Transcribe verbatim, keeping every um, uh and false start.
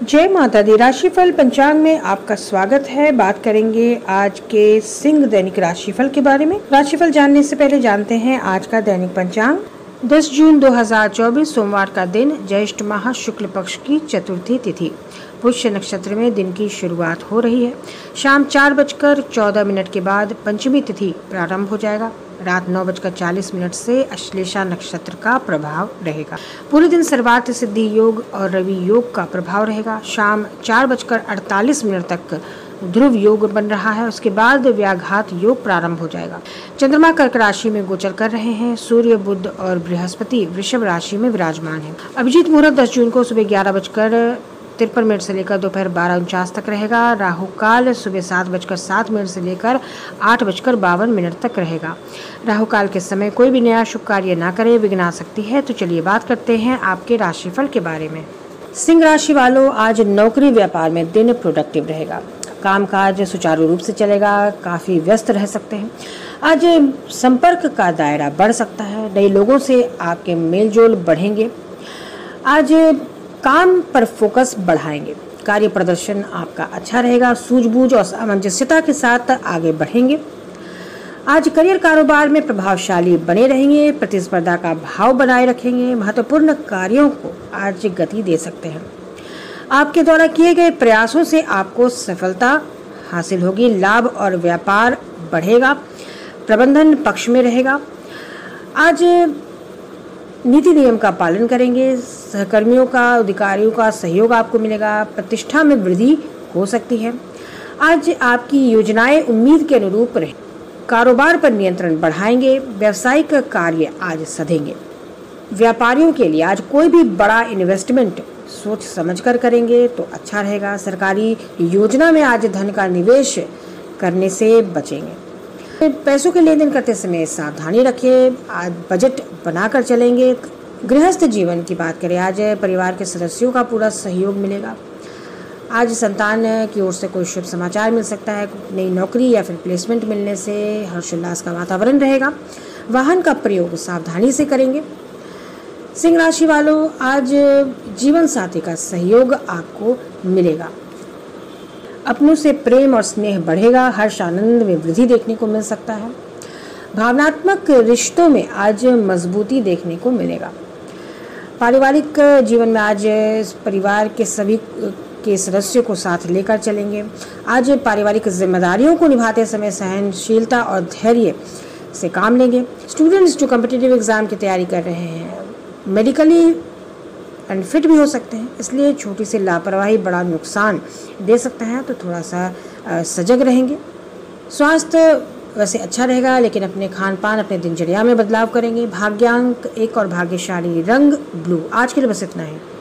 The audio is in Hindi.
जय माता दी। राशिफल पंचांग में आपका स्वागत है। बात करेंगे आज के सिंह दैनिक राशिफल के बारे में। राशिफल जानने से पहले जानते हैं आज का दैनिक पंचांग। दस जून दो हज़ार चौबीस सोमवार का दिन, ज्येष्ठ माह शुक्ल पक्ष की चतुर्थी तिथि, पुष्य नक्षत्र में दिन की शुरुआत हो रही है। शाम चार बजकर चौदह मिनट के बाद पंचमी तिथि प्रारंभ हो जाएगा। रात नौ बजकर चालीस मिनट से अश्लेषा नक्षत्र का प्रभाव रहेगा। पूरे दिन सर्वार्थ सिद्धि योग और रवि योग का प्रभाव रहेगा। शाम चार बजकर अड़तालीस मिनट तक ध्रुव योग बन रहा है। उसके बाद व्याघात योग प्रारंभ हो जाएगा। चंद्रमा कर्क राशि में गोचर कर रहे हैं। सूर्य, बुध और बृहस्पति वृषभ राशि में विराजमान है। अभिजीत मुहूर्त दस जून को सुबह ग्यारह बजकर तिरपन मिनट से लेकर दोपहर बारह उनचास तक रहेगा। राहु काल सुबह सात बजकर सात मिनट से लेकर आठ बजकर बावन मिनट तक रहेगा। राहु काल के समय कोई भी नया शुभ कार्य ना करे, विघ्न आ सकती है। तो चलिए बात करते हैं आपके राशिफल के बारे में। सिंह राशि वालों, आज नौकरी व्यापार में दिन प्रोडक्टिव रहेगा। कामकाज सुचारू रूप से चलेगा। काफ़ी व्यस्त रह सकते हैं। आज संपर्क का दायरा बढ़ सकता है। नए लोगों से आपके मेलजोल बढ़ेंगे। आज काम पर फोकस बढ़ाएंगे। कार्य प्रदर्शन आपका अच्छा रहेगा। सूझबूझ और सामंजस्यता के साथ आगे बढ़ेंगे। आज करियर कारोबार में प्रभावशाली बने रहेंगे। प्रतिस्पर्धा का भाव बनाए रखेंगे। महत्वपूर्ण कार्यों को आज गति दे सकते हैं। आपके द्वारा किए गए प्रयासों से आपको सफलता हासिल होगी। लाभ और व्यापार बढ़ेगा। प्रबंधन पक्ष में रहेगा। आज नीति नियम का पालन करेंगे। सहकर्मियों का, अधिकारियों का सहयोग आपको मिलेगा। प्रतिष्ठा में वृद्धि हो सकती है। आज आपकी योजनाएं उम्मीद के अनुरूप रहे। कारोबार पर नियंत्रण बढ़ाएंगे। व्यावसायिक कार्य आज सधेंगे। व्यापारियों के लिए आज कोई भी बड़ा इन्वेस्टमेंट सोच समझकर करेंगे तो अच्छा रहेगा। सरकारी योजना में आज धन का निवेश करने से बचेंगे। पैसों के लेन देन करते समय सावधानी रखें। आज बजट बनाकर चलेंगे। गृहस्थ जीवन की बात करें, आज परिवार के सदस्यों का पूरा सहयोग मिलेगा। आज संतान की ओर से कोई शुभ समाचार मिल सकता है। नई नौकरी या फिर प्लेसमेंट मिलने से हर्षोल्लास का वातावरण रहेगा। वाहन का प्रयोग सावधानी से करेंगे। सिंह राशि वालों, आज जीवन साथी का सहयोग आपको मिलेगा। अपनों से प्रेम और स्नेह बढ़ेगा। हर्ष आनंद में वृद्धि देखने को मिल सकता है। भावनात्मक रिश्तों में आज मजबूती देखने को मिलेगा। पारिवारिक जीवन में आज परिवार के सभी के सदस्यों को साथ लेकर चलेंगे। आज पारिवारिक जिम्मेदारियों को निभाते समय सहनशीलता और धैर्य से काम लेंगे। स्टूडेंट्स जो कॉम्पिटिटिव एग्जाम की तैयारी कर रहे हैं, मेडिकली अनफिट भी हो सकते हैं, इसलिए छोटी सी लापरवाही बड़ा नुकसान दे सकता है। तो थोड़ा सा सजग रहेंगे। स्वास्थ्य वैसे अच्छा रहेगा, लेकिन अपने खान पान, अपने दिनचर्या में बदलाव करेंगे। भाग्यांक एक और भाग्यशाली रंग ब्लू। आज के लिए बस इतना है।